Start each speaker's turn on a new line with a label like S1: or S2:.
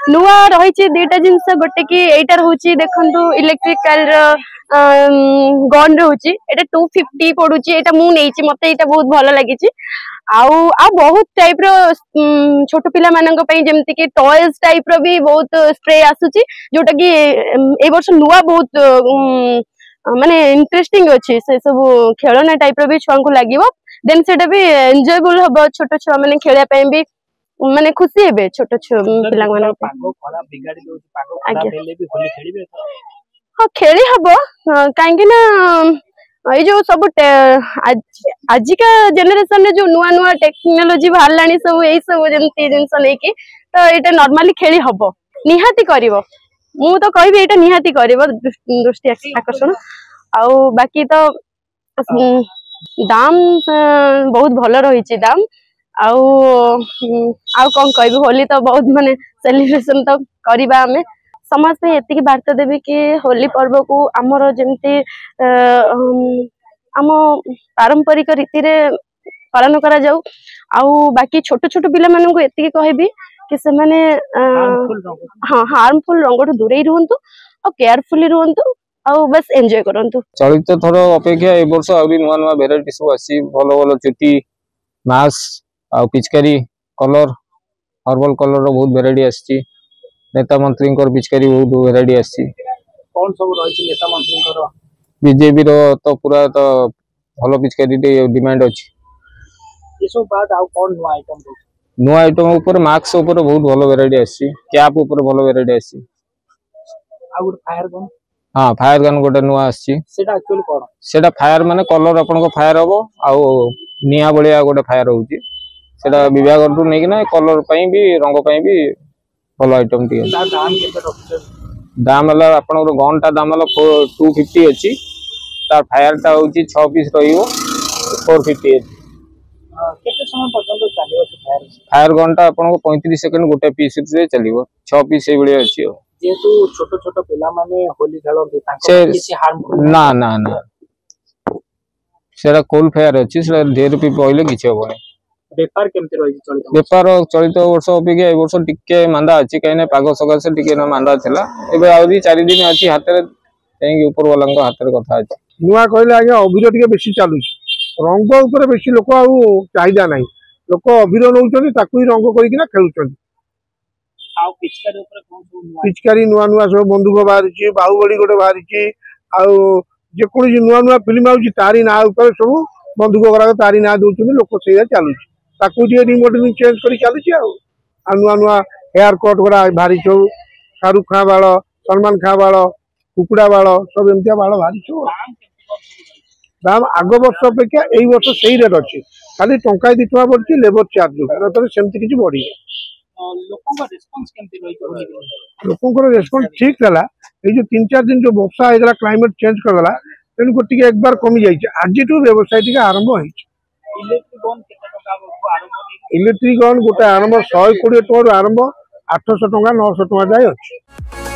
S1: नुआ रही दीटा जिनस गोटे कि एटा रोची देखंतु इलेक्ट्रिकल गन रोची एटा 250 पडुची एटा मु नेची मते एटा बहुत भलो लागिची आउ आ बहुत टाइप रो छोट पिला मानन को पई जेमति कि टॉयज टाइप रो भी बहुत स्प्रे आसुची जोटा कि ए वर्ष नुआ बहुत माने इंटरेस्टिंग अछि से सब खेलना टाइप रो भी छुआ को लागिवो देन सेटा भी एन्जॉयबल हबो छोट छुआ माने खेलिया पई भी माने खुशी हेबे छोट पिला माने
S2: पागो खराब बिगाड़ी दो पागो खराब हेले भी होली खेलिबे
S1: हां खेली हबो काहेकि ना ये जो सब आजिका जेनेरेशन जो नुआ नुआ टेक्नोलॉजी बाहर लानी सब यही सब जेमती जिंस नै कि तो एटा नॉर्मली खेली हबो निहाती करिवो मु तो कहबी एटा निहाती करिवो दृष्टि आकर्षण आउ बाकी तो दाम बहुत भलो रही दाम आउ आउ कौन कहबी होली तो बहुत माने सेलिब्रेशन तो करिबा हमें समाज पे एति की वार्ता देबी कि होली पर्व को आमर जेमती आम पारंपरिक रीति रे पालन करा जाऊ आउ बाकी छोट छोट पिला मानन को एति की कहबी कि से माने हां हार्मफुल रंगठु दूरे रहंतु और केयरफुली रहंतु आउ बस एन्जॉय करंतु
S3: चलित थर अपेक्षा ए वर्ष आउरी नुआ नुआ वेराइटी सब आसी भलो भलो चुटी मास्क आ पिचकारी कलर हर्बल कलर रो बहुत वेराइटी आसी नेता मंत्री पिचकारी बहुत वेराइटी आसी
S2: कौन सब रही नेता मंत्री
S3: बीजेपी रो तो पूरा तो भलो पिचकारी डिमांड अछि
S2: ये सब बात आ कौन
S3: नुआ आइटम ऊपर मास्क ऊपर बहुत भलो वेराइटी आसी कैप ऊपर भलो वेराइटी आसी
S2: आ गुड फायर गन
S3: हां फायर गन गोटे नुआ आसी
S2: सेटा एक्चुअली कोन
S3: सेटा फायर माने कलर अपन को फायर हबो आ निया बलिया गोटे फायर होउची सेटा विभाग रु नै कि ना कलर पई भी रंग पई भी भलो आइटम टी
S2: दाम केते रखछ
S3: दाम हला अपन गन टा दाम हला 250 अछि तार फायर टा होउची 6 पीस रहिबो 450 अछि
S2: केते समय पर्यंत चलिबो फायर
S3: फायर गन टा अपन को 35 सेकंड गोटे पीस रे चलिबो 6 पीस ए बलिया अछि
S2: जेतु छोट छोट पिला माने होली खेलନ୍ତି तांको किछि हार्मफुल
S3: ना ना ना सेरा कोल फायर अछि सेरा ढेर पी पहिले किछि होबो
S2: व्यापार केमति रही
S3: चलित वर्ष अपेक्षा ए वर्ष टिके मांदा अछि काइने पागो सगा से टिके ना मांदा थिला एबे आउरी 4 दिन अछि हाथ रे तेंगी ऊपर वाला हाथ रे कथा अछि
S4: नुआ कहले आगे अबीर टिके बेसी चालू रंग ऊपर बेसी लोक आ चाहिदा नाही लोक अबीर नउचनी ताकू ही रंग करी कि ना खेलुचनी
S2: आ पिचकारी ऊपर कोन सब
S4: पिचकारी नुआ नुआ सब बंदूक बाहरिची बाहुबली गोटे बाहरिची आ जे कोनी नुआ नुआ फिल्म आउची तारी ना ऊपर सब बंदूक गरा तारी ना दोचनी लोक सेया चालू ताकू जे रिमोडलिंग चेंज करी चालुची आ नुआ नुआ हेयर कट गरा भारी छौ शाहरुख खान बाल सलमान खान बाल कुकुड़ा बाल सब एमतिया बाल भारी छौ दाम आग वर्ष अपेक्षा एई वर्ष सही रेट अछि खाली टंका 2 टका बढ़ची लेबर चार्ज तो सेमति किछि बढ़ी
S2: लोकन रिस्पांस केमति रही
S4: लोकन रिस्पांस ठीक थला ए जो 3-4 दिन जो वर्षा हेगला क्लाइमेट चेंज करला तेन को टिके एक बार कमी जाई छै आज टू व्यवसाय टिके आरंभ होई छै
S2: इलेक्ट्रिक गन केते टका आरंभ
S4: इलेक्ट्रिक गन गोटे आरंभ 120 टका आरंभ 800 टका 900 टका जाय अछि।